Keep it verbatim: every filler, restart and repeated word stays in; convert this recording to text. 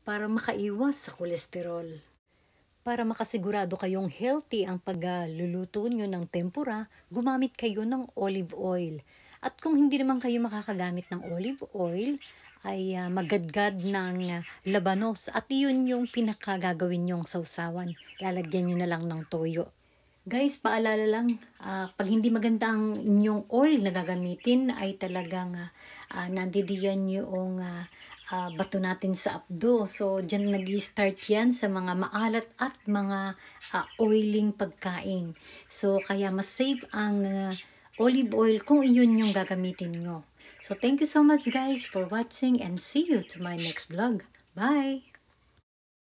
para makaiwas sa kolesterol. Para makasigurado kayong healthy ang pagluluto nyo ng tempura, gumamit kayo ng olive oil. At kung hindi naman kayo makakagamit ng olive oil, ay uh, magadgad ng uh, labanos. At yun yung pinakagagawin nyong sausawan. Lalagyan nyo na lang ng toyo. Guys, paalala lang, uh, pag hindi maganda ang inyong oil na gagamitin, ay talagang uh, uh, nandidiyan yung uh, uh, bato natin sa abdo. So, dyan nag-start yan sa mga maalat at mga uh, oiling pagkain. So, kaya mas safe ang uh, olive oil kung iyon yung gagamitin nyo. So, thank you so much guys for watching and see you to my next vlog. Bye!